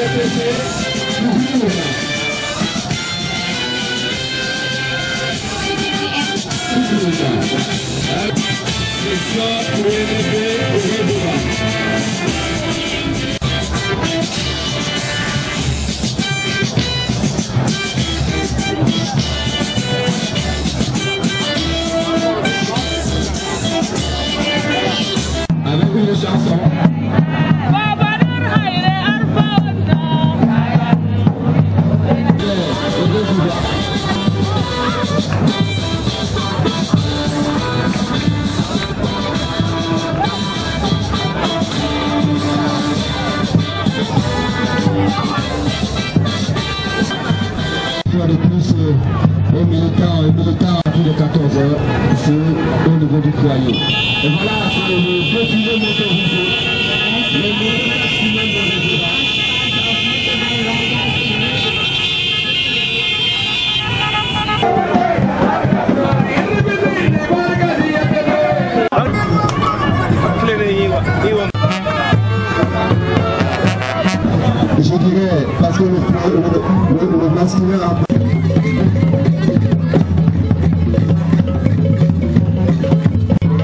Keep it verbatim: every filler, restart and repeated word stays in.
Avec une chanson. De plus aux militants et militants à plus de quatorze heures ici au niveau du foyer. Et voilà, c'est le défilé motorisé. Le maximum de résidents. Je dirais, parce que le, le, le, le masculin a